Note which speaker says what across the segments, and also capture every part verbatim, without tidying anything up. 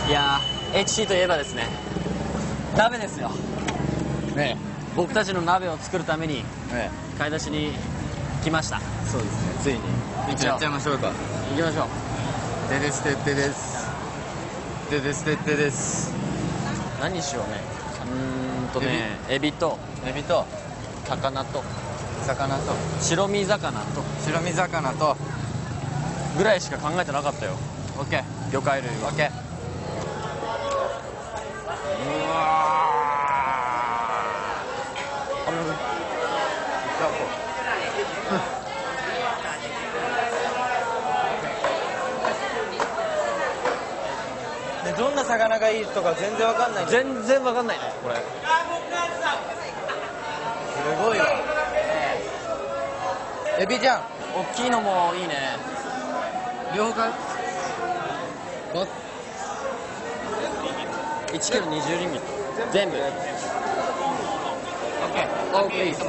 Speaker 1: いやー エイチシー といえばですね、鍋ですよね。僕たちの鍋を作るために買い出しに来ました。
Speaker 2: そうですね、ついにやっちゃいましょうか。
Speaker 1: 行きましょう。
Speaker 2: でですてってですでですてってです。
Speaker 1: 何にしようね。うーんとね、エビと
Speaker 2: エビと
Speaker 1: 魚と
Speaker 2: 魚と
Speaker 1: 白身魚と
Speaker 2: 白身魚と
Speaker 1: ぐらいしか考えてなかったよ。
Speaker 2: オッケー
Speaker 1: 魚介類は。
Speaker 2: オッケー。うわーでどんな魚がいいとか全然わかんない。
Speaker 1: 全然わかんないねこれ。
Speaker 2: すごいわ。エビじゃん。
Speaker 1: 大きいのもいいね。
Speaker 2: 両方買う。
Speaker 1: いちキロにじゅうリンギット全部。
Speaker 2: オッケーオッケー。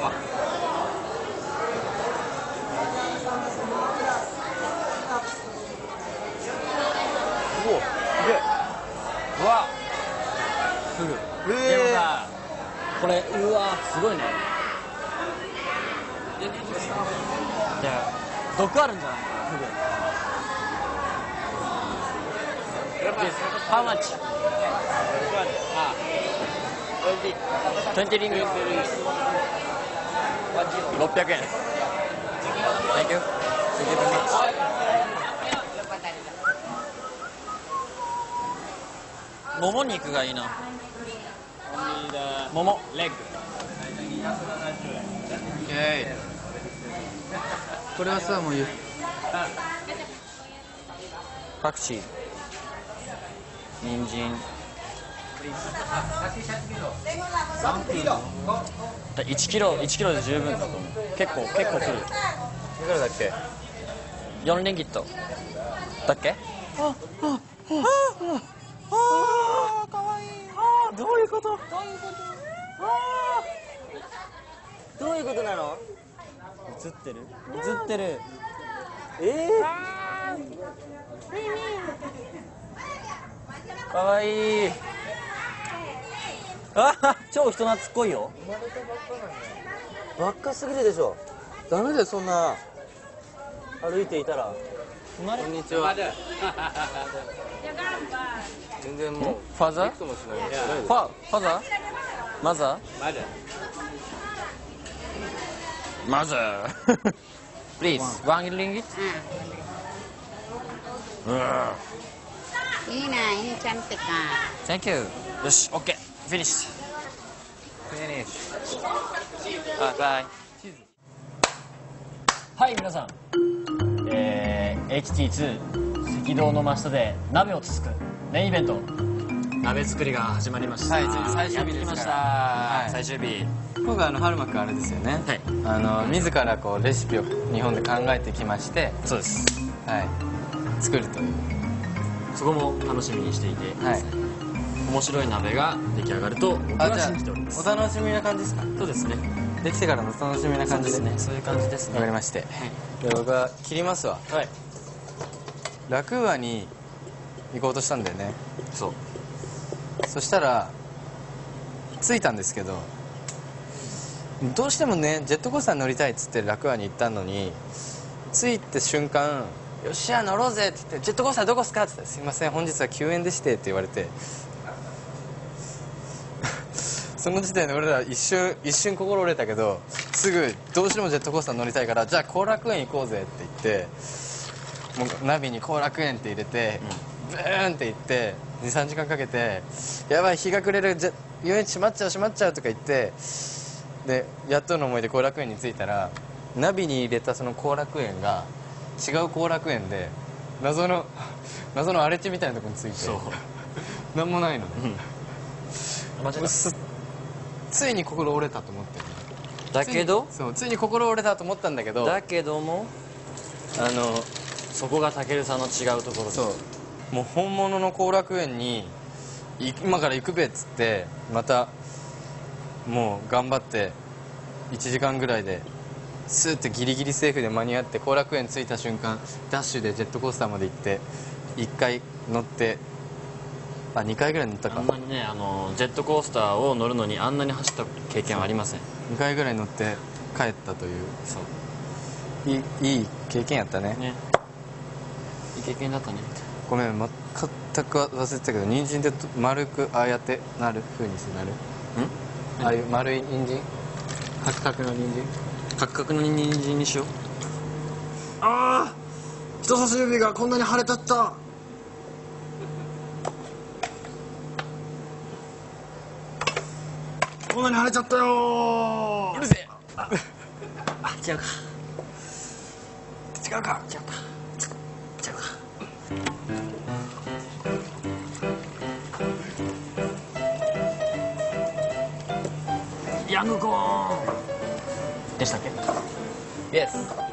Speaker 2: おお、で、うわ、
Speaker 1: フグ。
Speaker 2: えー、
Speaker 1: でもさこれうわすごいね。じゃあ毒あるんじゃないかなフグ。How much? twenty リング。ろっぴゃくえん。Thank you. Thank you very much. もも肉がいいな。ももレッグ。
Speaker 2: オッケー。これはさ、もう言う。
Speaker 1: パクチー、人参。いちキロいちキロで十分だと思う。結構結構くる。
Speaker 2: いくらだっけ？
Speaker 1: よんリンギットだっけ？あああああかわいい。あどういうこと？どういうこと？あどういうことなの？映ってる？映ってる。ええー、かわいい。あ超人懐っこいよ。若すぎるでしょ。ダメだよそんな歩いていたら。
Speaker 2: こんにちは。全然もう
Speaker 1: ファザー？
Speaker 2: ファ
Speaker 1: ファザー？マザー？マザー。Please, one ringgit.
Speaker 3: Ini nah, ini cantik ah.
Speaker 1: Thank you. よし、OK. Finish.
Speaker 2: Finish.
Speaker 1: バイバイ。はい、皆さん。えー、エイチティーツー 赤道の真下で鍋をつつくメインイベント。鍋作りが始まりました。
Speaker 2: はい、最終日ですから。
Speaker 1: やってきました。
Speaker 2: はい、
Speaker 1: 最終日。
Speaker 2: 今回あの春馬くんあれですよね。
Speaker 1: はい。
Speaker 2: あの自らこうレシピを日本で考えてきまして、
Speaker 1: そうです。
Speaker 2: はい、作るという。
Speaker 1: そこも楽しみにしていて、
Speaker 2: はい、
Speaker 1: 面白い鍋が出来上がると僕は信じております。
Speaker 2: お楽しみな感じですか？
Speaker 1: そうですね。
Speaker 2: できてからのお楽しみな感じでね。
Speaker 1: そういう感じですね。
Speaker 2: わかりまして。
Speaker 1: はい。
Speaker 2: で僕は切りますわ。
Speaker 1: はい。
Speaker 2: ラクーアに行こうとしたんだよね。
Speaker 1: そう。
Speaker 2: そしたら着いたんですけど、どうしてもねジェットコースター乗りたいっつってラクーアに行ったのに、着いた瞬間「よっしゃ乗ろうぜ」って言って「ジェットコースターどこっすか?」って言って「すいません本日は休園でして」って言われてその時点で俺ら一瞬一瞬心折れたけど、すぐどうしてもジェットコースター乗りたいから「じゃあ後楽園行こうぜ」って言って、もうナビに後楽園って入れて、ブーンって行ってにさんじかんかけて「やばい日が暮れる、遊園地閉まっちゃう閉まっちゃう」とか言って、でやっとの思いで後楽園に着いたら、ナビに入れたその後楽園が違う後楽園で、謎の謎の荒れ地みたいなところに着いて、そうなんもないのね、うん、間違えた。ついに心折れたと思って、
Speaker 1: だけど
Speaker 2: ついそうついに心折れたと思ったんだけど、
Speaker 1: だけどもあのそこがたけるさんの違うところです。
Speaker 2: そうもう本物の後楽園に今から行くべっつって、またもう頑張っていちじかんぐらいでスーッてギリギリセーフで間に合って後楽園着いた瞬間ダッシュでジェットコースターまで行っていっかい乗ってあにかいぐらい乗ったか
Speaker 1: あんなにねあのジェットコースターを乗るのにあんなに走った経験はありません。
Speaker 2: にかいぐらい乗って帰ったという
Speaker 1: そう
Speaker 2: いいいい経験やったね。
Speaker 1: ね、いい経験だったね。
Speaker 2: ごめん、全く忘れてたけど、人参って丸くああやってなる風にしてなる
Speaker 1: ん
Speaker 2: ああいう丸い人参、カクカクの人参。
Speaker 1: カクカクの人参にしよう。
Speaker 2: ああ、人差し指がこんなに腫れたった。こんなに腫れちゃったよ。
Speaker 1: うるせえ。あ違うか
Speaker 2: 違うか。
Speaker 1: 違うか違うか。ヤングコーンでしたっけ？イエス。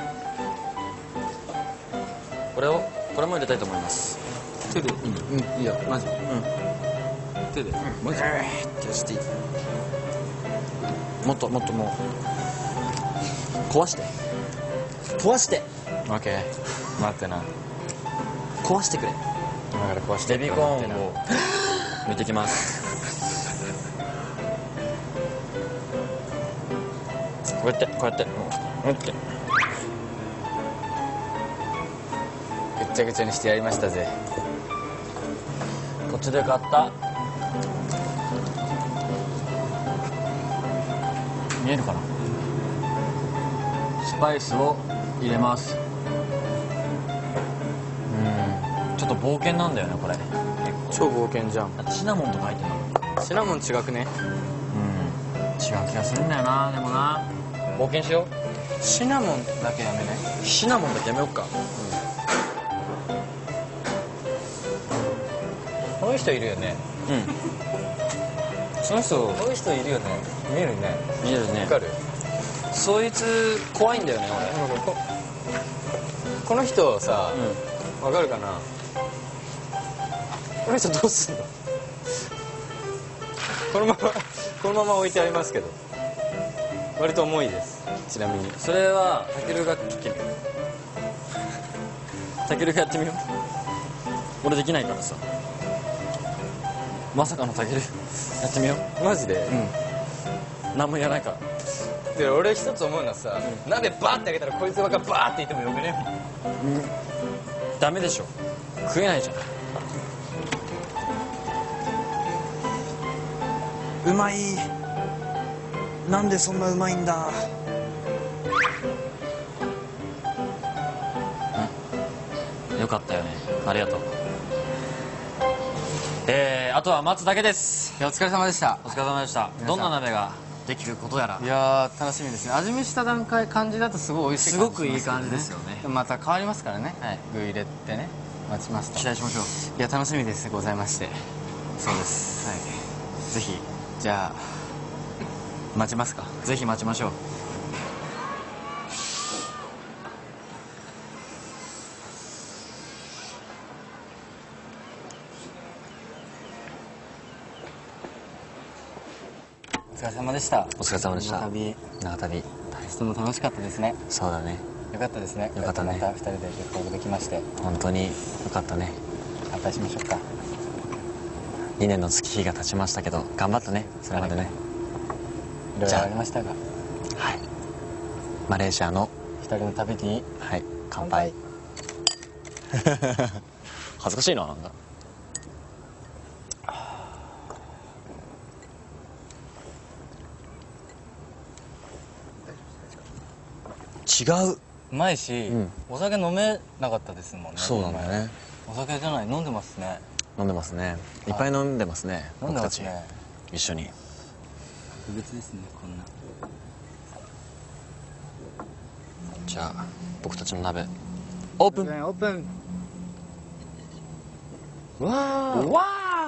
Speaker 1: これをこれも入れたいと思います。
Speaker 2: 手でいい？うん、いいよ、マジ。
Speaker 1: うん
Speaker 2: 手で。マジ。
Speaker 1: じゃあしていい？もっともっともう壊して壊して
Speaker 2: オッケー。待ってな。
Speaker 1: 壊してくれ。
Speaker 2: 今から壊して
Speaker 1: ベビーコーンを抜いてきます。こうやってこうやってこうやって
Speaker 2: ぐっちゃぐちゃにしてやりましたぜ。
Speaker 1: こっちで買った見えるかな。スパイスを入れます。うんちょっと冒険なんだよねこれ。
Speaker 2: 超冒険じゃん。
Speaker 1: だってシナモンとか入ってるの。
Speaker 2: シナモン違くね？
Speaker 1: うん違う気がするんだよな。でもな冒険しよ
Speaker 2: シナモンだけやめね。
Speaker 1: う。シナモンだけやめよっか。
Speaker 2: この人いるよね。
Speaker 1: うんその人
Speaker 2: この人いるよね。見えるね。
Speaker 1: 見えるね。
Speaker 2: わかる？
Speaker 1: そいつ怖いんだよね俺。
Speaker 2: ここの人さ、わかるかな？この人どうすんの？このままこのまま置いてありますけど、割と重いです。ちなみに
Speaker 1: それはタケルが聞ける。タケルがやってみよう。俺できないからさ。まさかのタケルやってみよう。
Speaker 2: マジで。
Speaker 1: うん何も言わないから。
Speaker 2: で俺一つ思うのはさ、鍋バーってあげたらこいつがバーっていってもよくね？
Speaker 1: ダメでしょ食えないじゃん。
Speaker 4: うまい。なんでそんなうまいんだ。
Speaker 1: よかったよね。ありがとう。えー、あとは待つだけです。
Speaker 2: いやお疲れ様でした。
Speaker 1: お疲れ様でした。どんな鍋ができることやら。
Speaker 2: いやー楽しみですね。味見した段階感じだとすごい美味しい
Speaker 1: す
Speaker 2: 感じ
Speaker 1: ごくいい感じですよね。
Speaker 2: でもまた変わりますからね。
Speaker 1: はい
Speaker 2: 具入れてね待ちますと。
Speaker 1: 期待しましょう。
Speaker 2: いや楽しみですございまして。
Speaker 1: そうです。
Speaker 2: はい。
Speaker 1: ぜひ
Speaker 2: じゃあ待ちますか。
Speaker 1: ぜひ待ちましょう。
Speaker 2: お疲れ様でした。
Speaker 1: お疲れ様でした。
Speaker 2: 長旅
Speaker 1: 長旅。
Speaker 2: とても楽しかったですね。
Speaker 1: そうだね。
Speaker 2: よかったですね。
Speaker 1: よかったね
Speaker 2: またふたりで旅行できまして。
Speaker 1: 本当によかったね。
Speaker 2: 乾杯しましょうか。
Speaker 1: にねんの月日が経ちましたけど頑張ったねそれまでね。
Speaker 2: いろいろありましたが、
Speaker 1: はい。マレーシアの
Speaker 2: ふたりの旅に
Speaker 1: はい乾杯。恥ずかしいななんか。違う。
Speaker 2: うまいし、
Speaker 1: うん
Speaker 2: お酒飲めなかったですもんね。
Speaker 1: そうなんだよね。
Speaker 2: お酒じゃない飲んでますね。
Speaker 1: 飲んでますね。いっぱい飲んでますね。
Speaker 2: 飲んで
Speaker 1: 僕たち
Speaker 2: ますね。
Speaker 1: 一緒に。
Speaker 2: 特別ですねこんな。
Speaker 1: じゃあ僕たちの鍋オープン。
Speaker 2: オープン。わー。
Speaker 1: わ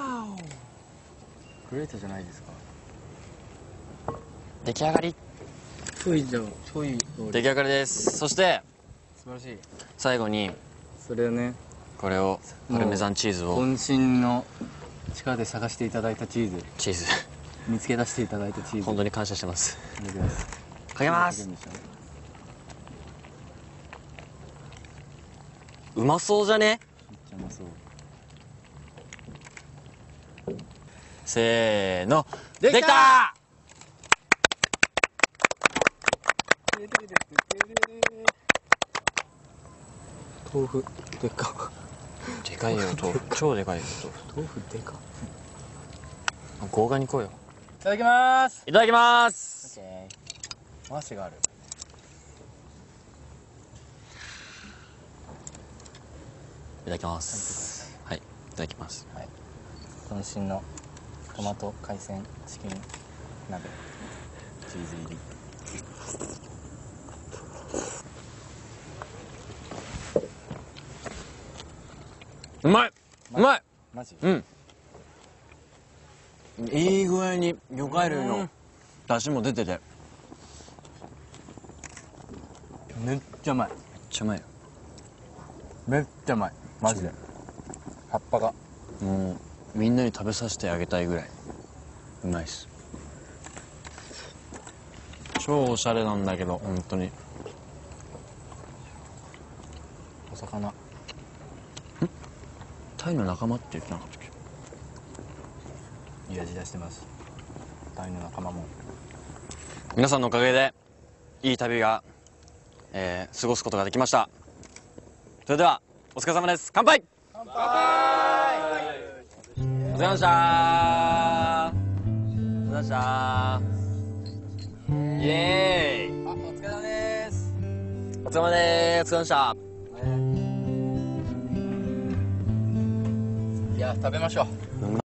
Speaker 2: グレートじゃないですか。
Speaker 1: ー出来上がり。
Speaker 2: ちょいじゃちょい
Speaker 1: 出来上がりです。そして
Speaker 2: 素晴らしい。
Speaker 1: 最後に
Speaker 2: それをね
Speaker 1: これをパルメザンチーズを
Speaker 2: 渾身の力で探していただいたチーズ
Speaker 1: チーズ
Speaker 2: 見つけ出していただいたチーズ
Speaker 1: 本当に感謝してます。
Speaker 2: いただきます。
Speaker 1: かけます。うまそうじゃね？
Speaker 2: めっちゃうまそう。
Speaker 1: せーの、で
Speaker 2: できた
Speaker 1: きた
Speaker 2: 豆腐でか
Speaker 1: でかいよ、豆腐。超でかいよ、豆腐。
Speaker 2: 豆腐でか
Speaker 1: 豪華に行こうよ。
Speaker 2: いただきます
Speaker 1: いただきます
Speaker 2: お箸がある
Speaker 1: いただきます。はい、いただきます。
Speaker 2: はい渾身のトマト海鮮チキン鍋チーズ入り
Speaker 1: うまいうまい
Speaker 2: マジ
Speaker 1: うん。いい具合に魚介類の出汁も出てて、めっ
Speaker 2: めっちゃうまい
Speaker 1: ちゃうまいよ。
Speaker 2: めっちゃうまいマジで葉っぱが
Speaker 1: もう、みんなに食べさせてあげたいぐらい、うまいっす。超おしゃれなんだけど、本当に。
Speaker 2: お魚
Speaker 1: タイの仲間って言ってなかったっけ？
Speaker 2: いい味出してますタイの仲間も
Speaker 1: 皆さんのおかげでいい旅が、えー過ごすことができました。それではお疲れ様です。乾杯。乾杯。お疲れ様でした。お疲れ様でした。イエーイ。
Speaker 2: あお疲れ様です
Speaker 1: お疲れ様です。お疲れ様でした。
Speaker 2: いや食べましょう